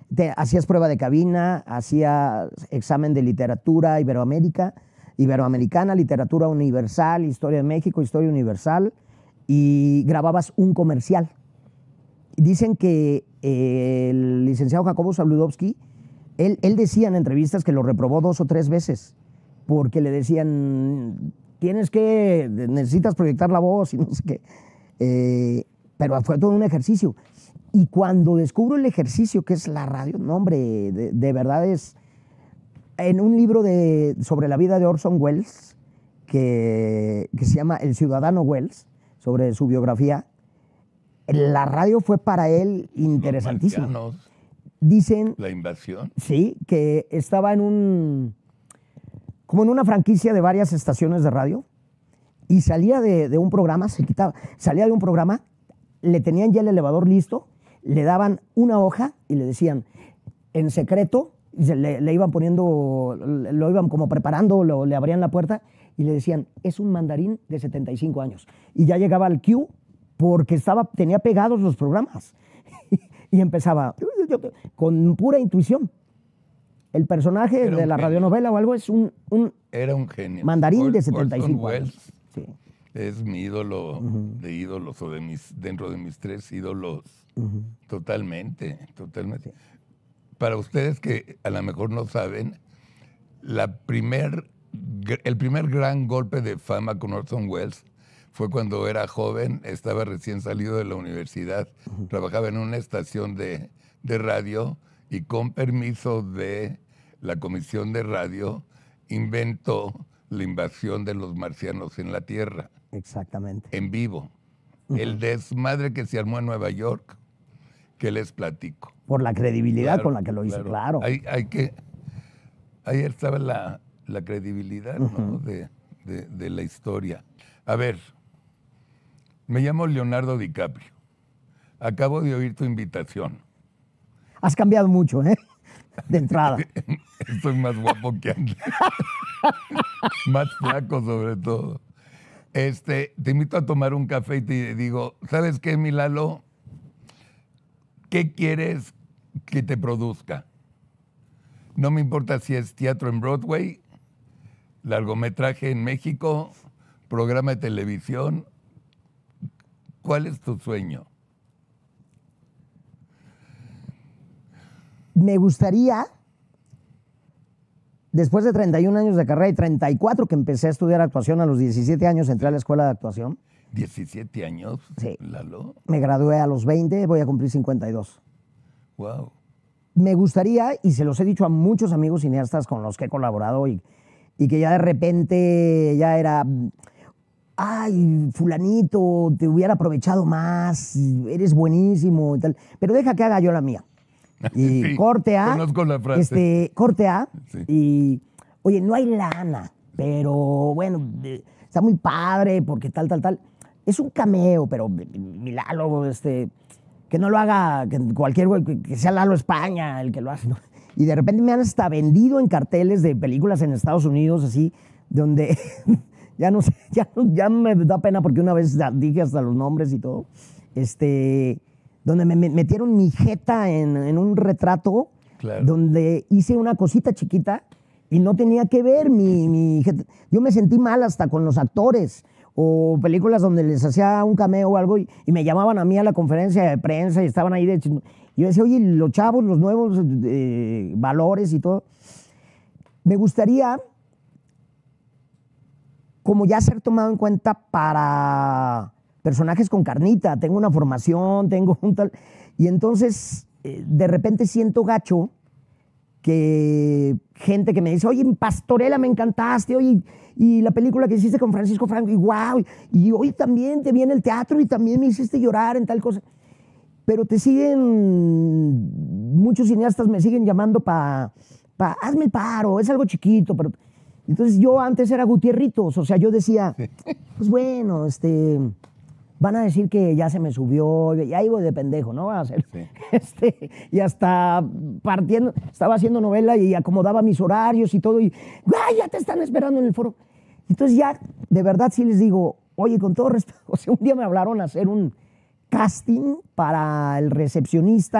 hacías prueba de cabina, hacías examen de literatura iberoamericana, literatura universal, historia de México, historia universal, y grababas un comercial. Dicen que el licenciado Jacobo Zabludovsky, él decía en entrevistas que lo reprobó 2 o 3 veces, porque le decían, necesitas proyectar la voz y no sé qué. Pero fue todo un ejercicio. Y cuando descubro el ejercicio que es la radio, no, hombre, de verdad es... En un libro sobre la vida de Orson Welles, que se llama El Ciudadano Welles, sobre su biografía, la radio fue para él interesantísima.
Los marcianos,
dicen...
La invasión.
Sí, que estaba como en una franquicia de varias estaciones de radio y salía de un programa, salía de un programa, le tenían ya el elevador listo, le daban una hoja y le decían, en secreto, le iban poniendo, lo iban como preparando, le abrían la puerta y le decían, es un mandarín de 75 años. Y ya llegaba al cue porque tenía pegados los programas. Y empezaba con pura intuición. El personaje de la radionovela o algo es
era un genio.
Mandarín de 75
Orson
años.
Welles
Sí.
es mi ídolo de ídolos, o dentro de mis 3 ídolos. Totalmente.
Sí.
Para ustedes que a lo mejor no saben, el primer gran golpe de fama con Orson Welles fue cuando era joven, estaba recién salido de la universidad, trabajaba en una estación de radio y con permiso de la Comisión de Radio inventó la invasión de los marcianos en la Tierra.
Exactamente.
En vivo. El desmadre que se armó en Nueva York, que les platico.
Por la credibilidad
Claro,
con la que lo hizo, claro.
Ahí estaba la credibilidad, ¿no? de la historia. A ver, me llamo Leonardo DiCaprio. Acabo de oír tu invitación.
Has cambiado mucho, ¿eh? De entrada.
Estoy más guapo que antes. Más flaco, sobre todo. Te invito a tomar un café y te digo, ¿sabes qué, mi Lalo? ¿Qué quieres que te produzca? No me importa si es teatro en Broadway, largometraje en México, programa de televisión. ¿Cuál es tu sueño?
Me gustaría, después de 31 años de carrera y 34 que empecé a estudiar actuación, a los 17 años entré a la escuela de actuación.
17 años,
Sí.
Lalo.
Me gradué a los 20, voy a cumplir 52.
Wow.
Me gustaría, y se los he dicho a muchos amigos cineastas con los que he colaborado y que ya de repente ya era, ay, fulanito, te hubiera aprovechado más, eres buenísimo y tal, pero deja que haga yo la mía. Y
Sí,
corte A,
conozco la frase.
corte A,
Sí.
y oye, no hay lana, pero bueno, está muy padre porque tal. Es un cameo, pero mi Lalo, que no lo haga cualquier güey, que sea Lalo España el que lo hace, ¿no? Y de repente me han hasta vendido en carteles de películas en Estados Unidos, así, donde ya no sé, ya me da pena porque una vez dije hasta los nombres y todo, donde me metieron mi jeta en un retrato,
Claro.
donde hice una cosita chiquita y no tenía que ver mi jeta. Yo me sentí mal hasta con los actores, o películas donde les hacía un cameo o algo y me llamaban a mí a la conferencia de prensa y estaban ahí y yo decía, oye, los chavos, los nuevos valores y todo. Me gustaría como ya ser tomado en cuenta para personajes con carnita. Tengo una formación, tengo un tal... Y entonces, de repente siento gacho que gente que me dice, oye, en Pastorela me encantaste, oye, y la película que hiciste con Francisco Franco, y wow, y hoy también te vi en el teatro y también me hiciste llorar en tal cosa. Pero te siguen, muchos cineastas me siguen llamando para hazme el paro, es algo chiquito, pero... Entonces yo antes era Gutierritos, o sea, yo decía, pues bueno, van a decir que ya se me subió, y ahí voy de pendejo, ¿no? Va a ser. Sí. Y hasta partiendo, estaba haciendo novela y acomodaba mis horarios y todo, y ¡ay, ya te están esperando en el foro! Entonces ya, de verdad sí les digo, oye, con todo respeto, o sea, un día me hablaron a hacer un casting para el recepcionista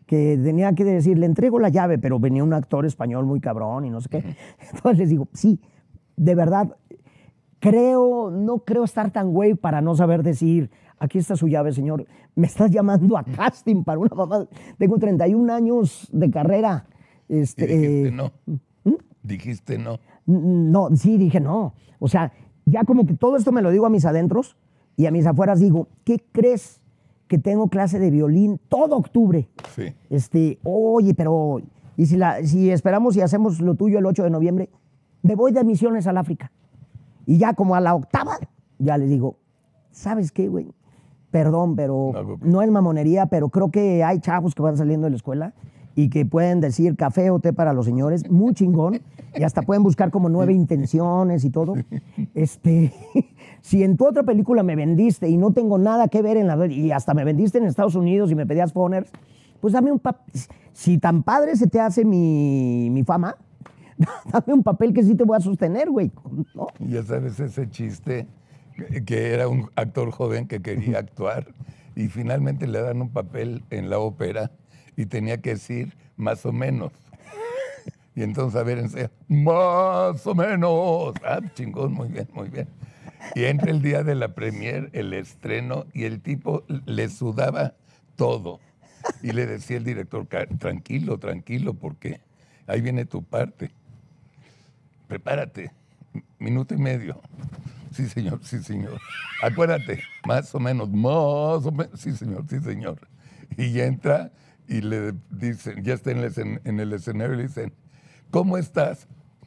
que tenía que decir, le entrego la llave, pero venía un actor español muy cabrón y no sé qué. Entonces les digo, sí, de verdad, no creo estar tan güey para no saber decir, aquí está su llave, señor. Me estás llamando a casting para una mamá. Tengo 31 años de carrera.
Y dijiste no. Dijiste no.
No, sí, dije no. O sea, ya como que todo esto me lo digo a mis adentros y a mis afueras digo, ¿qué crees? Que tengo clase de violín todo octubre.
Sí.
Oye, pero ¿y si esperamos y hacemos lo tuyo el 8 de noviembre? Me voy de misiones al África. Y ya como a la octava, ya les digo, ¿sabes qué, güey? Perdón, pero no es mamonería, pero creo que hay chavos que van saliendo de la escuela y que pueden decir café o té para los señores, muy chingón, y hasta pueden buscar como 9 intenciones y todo. Si en tu otra película me vendiste y no tengo nada que ver y hasta me vendiste en Estados Unidos y me pedías phoners, pues dame un papel. Si tan padre se te hace mi fama, dame un papel que sí te voy a sostener, güey, ¿no?
Ya sabes ese chiste que era un actor joven que quería actuar y finalmente le dan un papel en la ópera y tenía que decir más o menos. Y entonces, a ver, más o menos. Ah, chingón, muy bien, muy bien. Y entra el día de la premier, el estreno, y el tipo le sudaba todo. Y le decía el director, tranquilo, tranquilo, porque ahí viene tu parte. Prepárate, minuto y medio. Sí, señor, sí, señor. Acuérdate, más o menos, sí, señor, sí, señor. Y ya entra y le dicen, ya está en el escenario y le dicen, ¿cómo estás?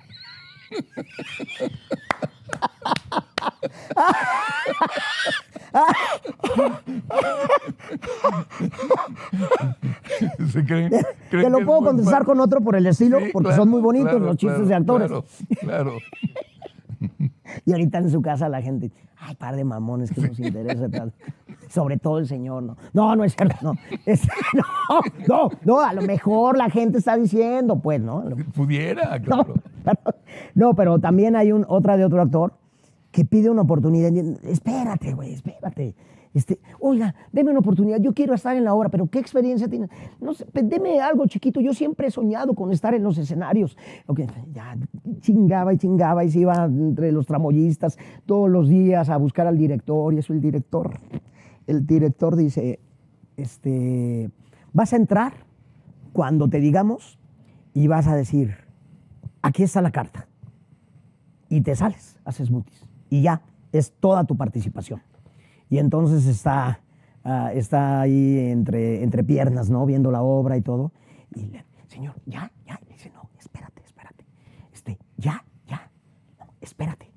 Te lo puedo contestar con otro por el estilo, sí, porque claro, son muy bonitos los chistes de actores.
Claro.
Y ahorita en su casa la gente, ay, par de mamones que nos interesa. Sobre todo el señor, ¿no? No es cierto, no. No, a lo mejor la gente está diciendo, pues, ¿no?
Pudiera, claro.
No, pero también hay otra de otro actor que pide una oportunidad. Espérate, güey, espérate. Oiga, deme una oportunidad, yo quiero estar en la obra, pero ¿qué experiencia tiene? No sé, deme algo chiquito, yo siempre he soñado con estar en los escenarios. Okay, ya chingaba y se iba entre los tramoyistas todos los días a buscar al director, y eso el director dice, vas a entrar cuando te digamos y vas a decir, aquí está la carta. Y te sales, haces mutis. Y ya, es toda tu participación. Y entonces está ahí entre piernas, ¿no? Viendo la obra y todo. Y le, señor, ya. Y dice, no, espérate. Ya. No, espérate.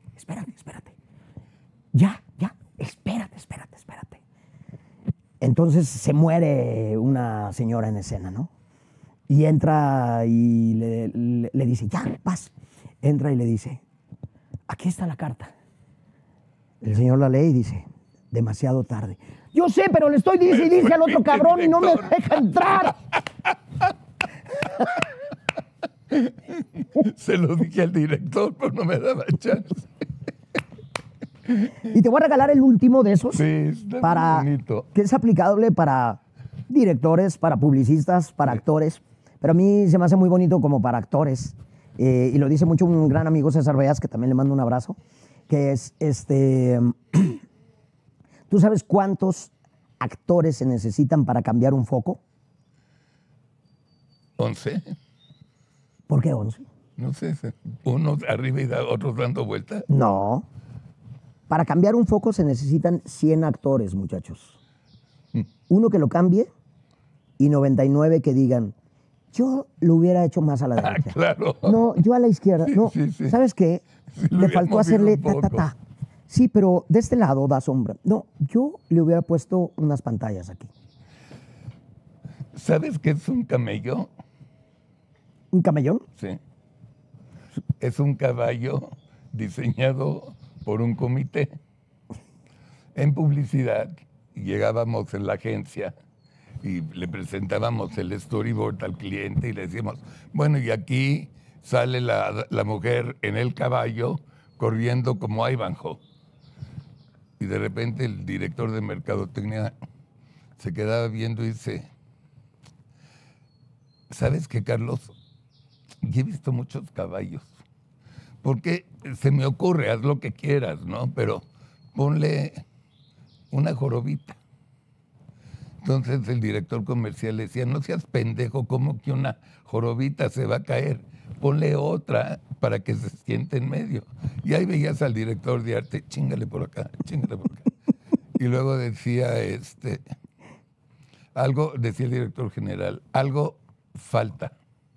Ya, espérate. Entonces se muere una señora en escena, ¿no? Y entra y le dice, ya, vas. Entra y le dice, aquí está la carta. El señor la lee y dice, demasiado tarde. Yo sé, pero le estoy dice al otro cabrón y no me deja entrar.
Se lo dije al director, pero no me daba chance.
Y te voy a regalar el último de esos.
Sí, está bonito.
Que es aplicable para directores, para publicistas, para actores. Pero a mí se me hace muy bonito como para actores. Y lo dice mucho un gran amigo, César Beas, que también le mando un abrazo. Que es, ¿tú sabes cuántos actores se necesitan para cambiar un foco?
11.
¿Por qué 11?
No sé, unos arriba y otros dando vueltas.
No. Para cambiar un foco se necesitan 100 actores, muchachos. Uno que lo cambie y 99 que digan, yo lo hubiera hecho más a la derecha.
Claro.
No, yo a la izquierda.
Sí,
no,
sí.
¿Sabes qué?
Sí,
le faltó hacerle ta. Sí, pero de este lado da sombra. No, yo le hubiera puesto unas pantallas aquí.
¿Sabes qué es un camello?
¿Un camellón?
Sí. Es un caballo diseñado por un comité. En publicidad llegábamos en la agencia y le presentábamos el storyboard al cliente y le decíamos, bueno, y aquí sale la mujer en el caballo corriendo como Ivanhoe. Y de repente el director de mercadotecnia se quedaba viendo y dice, ¿sabes qué, Carlos? Yo he visto muchos caballos. Porque se me ocurre, haz lo que quieras, ¿no? Pero ponle una jorobita. Entonces el director comercial le decía, no seas pendejo, ¿cómo que una jorobita se va a caer? Ponle otra para que se siente en medio. Y ahí veías al director de arte, chíngale por acá, chíngale por acá. Y luego decía, algo, decía el director general, algo falta.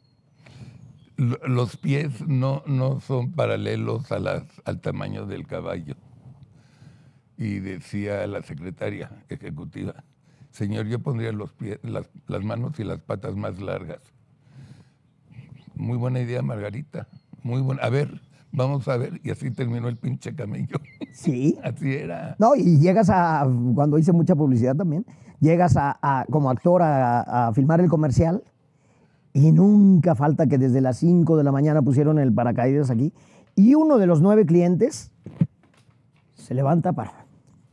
Los pies no son paralelos al tamaño del caballo. Y decía la secretaria ejecutiva, señor, yo pondría los pies, las manos y las patas más largas. Muy buena idea, Margarita. Muy buena. A ver, vamos a ver. Y así terminó el pinche camello.
Sí.
Así era.
No, y llegas cuando hice mucha publicidad también, llegas como actor a filmar el comercial y nunca falta que desde las 5 de la mañana pusieron el paracaídas aquí y uno de los 9 clientes se levanta para...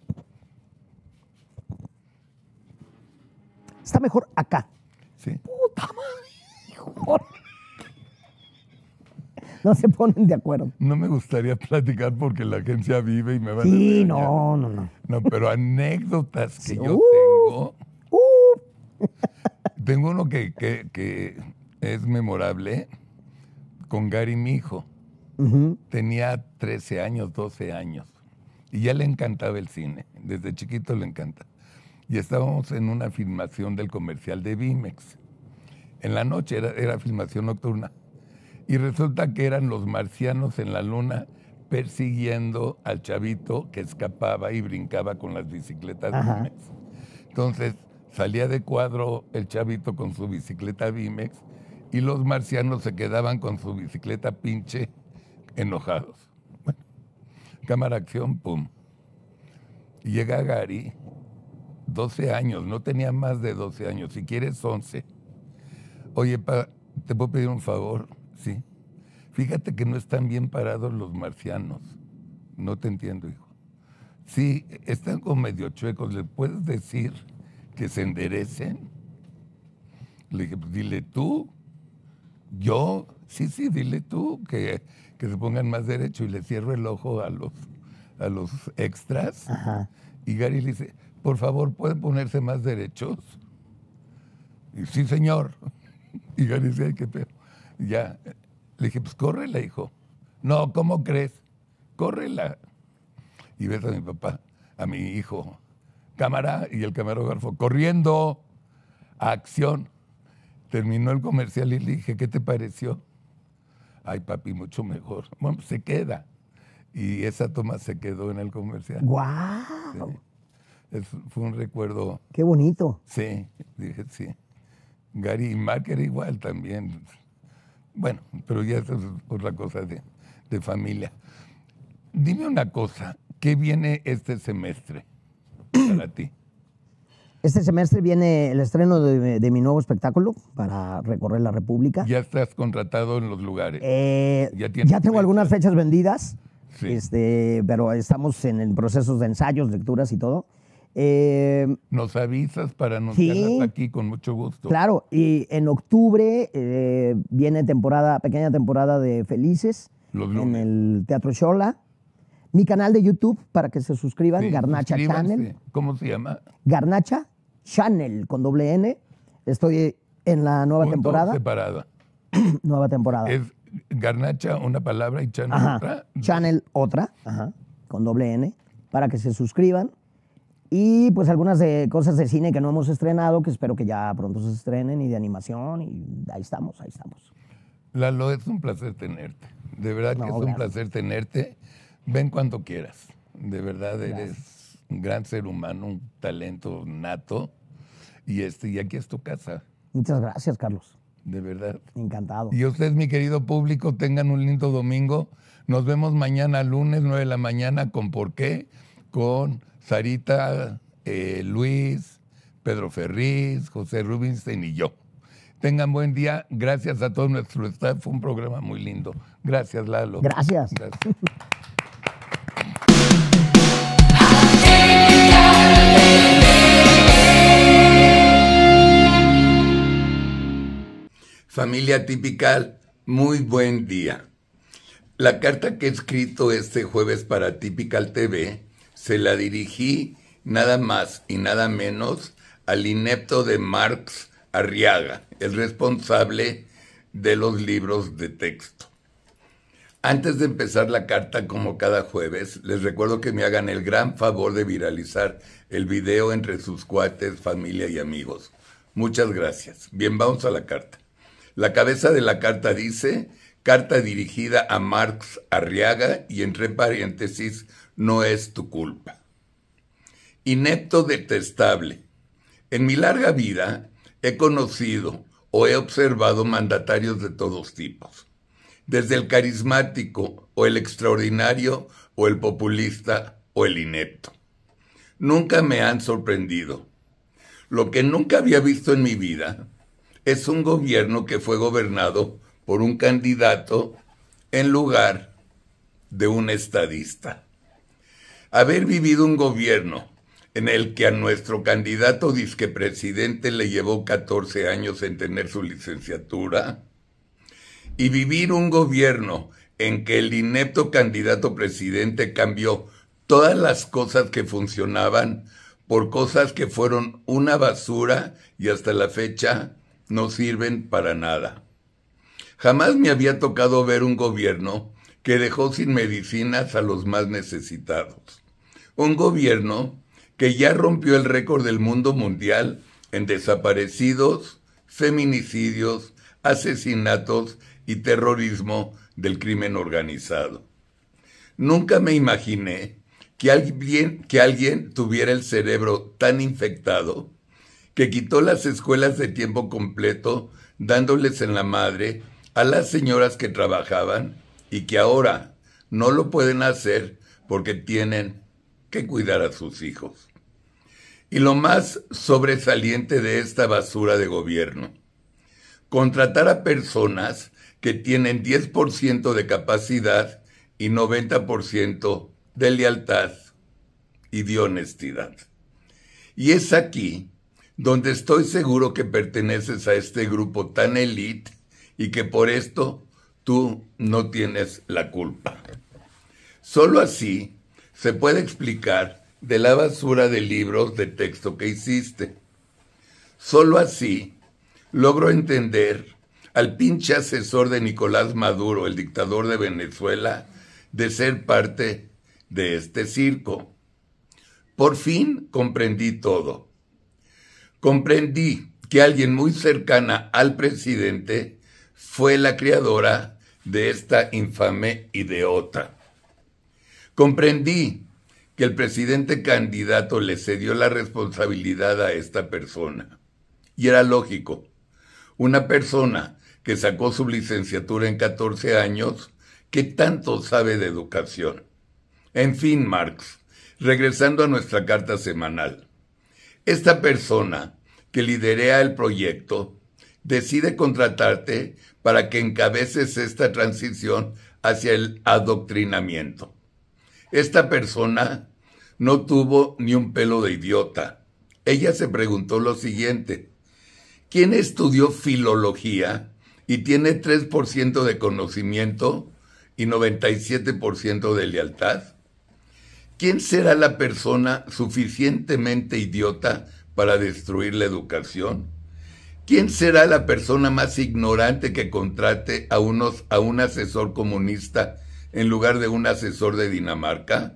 Está mejor acá.
Sí.
Puta madre, hijo. No se ponen de acuerdo.
No me gustaría platicar porque la agencia vive y me van a
Sí,
regañar.
no.
No, pero anécdotas que
Sí.
yo tengo. Tengo uno que es memorable con Gary, mi hijo.
Uh-huh.
Tenía 13 años, 12 años. Y ya le encantaba el cine. Desde chiquito le encanta. Y estábamos en una filmación del comercial de Vimex. En la noche era filmación nocturna. Y resulta que eran los marcianos en la luna persiguiendo al chavito que escapaba y brincaba con las bicicletas Vimex. Entonces salía de cuadro el chavito con su bicicleta Vimex y los marcianos se quedaban con su bicicleta pinche enojados. Bueno, cámara acción, pum. Y llega Gary, 12 años, no tenía más de 12 años, si quieres 11. Oye, ¿te puedo pedir un favor? Sí. Fíjate que no están bien parados los marcianos. No te entiendo, hijo. Sí, están como medio chuecos. ¿Les puedes decir que se enderecen? Le dije, pues dile tú. Yo, sí, dile tú, que se pongan más derecho. Y le cierro el ojo a los extras.
Ajá.
Y Gary le dice, por favor, ¿pueden ponerse más derechos? Y sí, señor. Y Gary dice, ay, qué pedo. Ya, le dije, pues córrela, hijo. No, ¿cómo crees? Córrela. Y ves a mi papá, a mi hijo, cámara y el camarógrafo, corriendo, a acción. Terminó el comercial y le dije, ¿qué te pareció? Ay, papi, mucho mejor. Bueno, pues se queda. Y esa toma se quedó en el comercial.
¡Guau!
Sí. Fue un recuerdo.
¡Qué bonito!
Sí, dije, sí. Gary y Mark era igual también. Bueno, pero ya eso es otra cosa de familia. Dime una cosa, ¿qué viene este semestre para ti?
Este semestre viene el estreno de mi nuevo espectáculo para recorrer la República.
Ya estás contratado en los lugares.
Ya tengo algunas fechas vendidas,
Sí.
pero estamos en procesos de ensayos, lecturas y todo.
Nos avisas para anunciarlas
Sí.
aquí con mucho gusto.
Claro, y en octubre viene pequeña temporada de Felices
Los
en
lunes.
el Teatro Xola. Mi canal de YouTube para que se suscriban,
Sí,
Garnacha
suscríbanse.
Channel.
¿Cómo se llama?
Garnacha Channel con doble N. Estoy en la nueva
Punto
temporada.
separada.
Nueva temporada.
Es Garnacha una palabra y Channel
Ajá.
otra.
Channel otra, ajá, con doble N, para que se suscriban. Y pues algunas cosas de cine que no hemos estrenado, que espero que ya pronto se estrenen, y de animación, y ahí estamos.
Lalo, es un placer tenerte. De verdad que
No,
es un
gracias.
placer tenerte. Ven cuando quieras. De verdad eres un gran ser humano, un talento nato. Y aquí es tu casa,
Muchas gracias, Carlos.
de verdad.
Encantado.
Y ustedes, mi querido público, tengan un lindo domingo. Nos vemos mañana lunes, 9 de la mañana, con ¿Por qué? Con Sarita, Luis, Pedro Ferriz, José Rubinstein y yo. Tengan buen día. Gracias a todo nuestro staff. Fue un programa muy lindo. Gracias, Lalo.
Gracias.
Gracias. Familia Tipical, muy buen día. La carta que he escrito este jueves para Tipical TV se la dirigí nada más y nada menos al inepto de Marx Arriaga, el responsable de los libros de texto. Antes de empezar la carta, como cada jueves, les recuerdo que me hagan el gran favor de viralizar el video entre sus cuates, familia y amigos. Muchas gracias. Bien, vamos a la carta. La cabeza de la carta dice: carta dirigida a Marx Arriaga y entre paréntesis, no es tu culpa. Inepto detestable. En mi larga vida he conocido o he observado mandatarios de todos tipos. Desde el carismático o el extraordinario o el populista o el inepto. Nunca me han sorprendido. Lo que nunca había visto en mi vida es un gobierno que fue gobernado por un candidato en lugar de un estadista. Haber vivido un gobierno en el que a nuestro candidato disquepresidente le llevó 14 años en tener su licenciatura, y vivir un gobierno en que el inepto candidato presidente cambió todas las cosas que funcionaban por cosas que fueron una basura y hasta la fecha no sirven para nada. Jamás me había tocado ver un gobierno que dejó sin medicinas a los más necesitados. Un gobierno que ya rompió el récord del mundo mundial en desaparecidos, feminicidios, asesinatos y terrorismo del crimen organizado. Nunca me imaginé que alguien tuviera el cerebro tan infectado que quitó las escuelas de tiempo completo dándoles en la madre a las señoras que trabajaban y que ahora no lo pueden hacer porque tienen que cuidar a sus hijos. Y lo más sobresaliente de esta basura de gobierno: contratar a personas que tienen 10% de capacidad y 90% de lealtad y de honestidad. Y es aquí donde estoy seguro que perteneces a este grupo tan élite y que por esto tú no tienes la culpa. Solo así se puede explicar de la basura de libros de texto que hiciste. Solo así logro entender al pinche asesor de Nicolás Maduro, el dictador de Venezuela, de ser parte de este circo. Por fin comprendí todo. Comprendí que alguien muy cercana al presidente fue la creadora de esta infame idiota. Comprendí que el presidente candidato le cedió la responsabilidad a esta persona. Y era lógico. Una persona que sacó su licenciatura en 14 años, ¿qué tanto sabe de educación? En fin, Marx, regresando a nuestra carta semanal. Esta persona que liderea el proyecto decide contratarte para que encabeces esta transición hacia el adoctrinamiento. Esta persona no tuvo ni un pelo de idiota. Ella se preguntó lo siguiente: ¿quién estudió filología y tiene 3% de conocimiento y 97% de lealtad? ¿Quién será la persona suficientemente idiota para destruir la educación? ¿Quién será la persona más ignorante que contrate a un asesor comunista en lugar de un asesor de Dinamarca?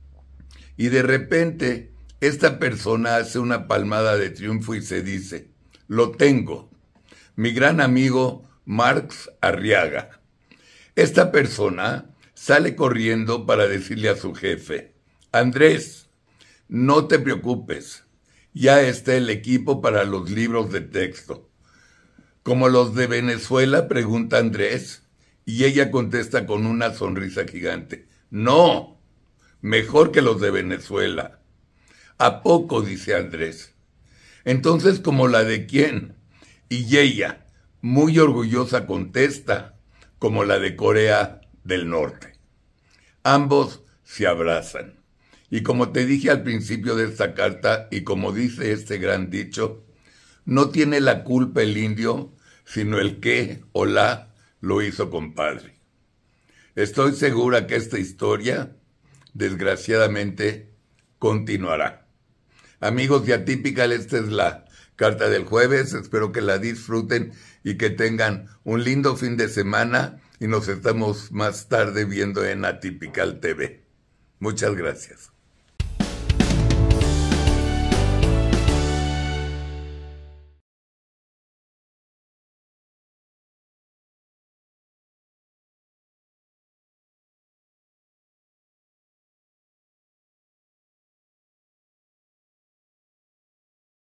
Y de repente, esta persona hace una palmada de triunfo y se dice: lo tengo, mi gran amigo Marx Arriaga. Esta persona sale corriendo para decirle a su jefe: Andrés, no te preocupes, ya está el equipo para los libros de texto. ¿Como los de Venezuela?, pregunta Andrés, y ella contesta con una sonrisa gigante: no, mejor que los de Venezuela. ¿A poco?, dice Andrés. Entonces, ¿como la de quién? Y ella, muy orgullosa, contesta: como la de Corea del Norte. Ambos se abrazan. Y como te dije al principio de esta carta, y como dice este gran dicho, no tiene la culpa el indio sino el qué o la lo hizo compadre. Estoy segura que esta historia, desgraciadamente, continuará. Amigos de Atypical, esta es la carta del jueves. Espero que la disfruten y que tengan un lindo fin de semana. Y nos estamos más tarde viendo en Atypical TV. Muchas gracias.